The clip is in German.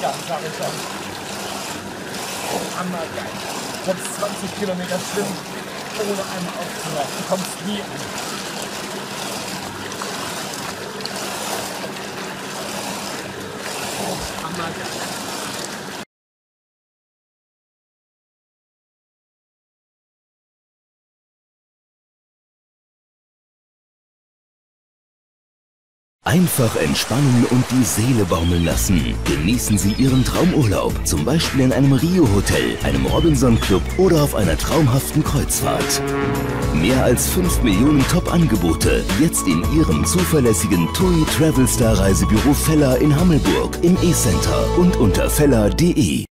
mega, sag ich schon. Hammergeil. Du kannst 20 Kilometer schwimmen, ohne einmal aufzuhören. Du kommst nie an. Hammergeil. Einfach entspannen und die Seele baumeln lassen. Genießen Sie Ihren Traumurlaub, zum Beispiel in einem Rio-Hotel, einem Robinson-Club oder auf einer traumhaften Kreuzfahrt. Mehr als 5 Millionen Top-Angebote, jetzt in Ihrem zuverlässigen TUI Travel Star Reisebüro Feller in Hammelburg, im E-Center und unter feller.de.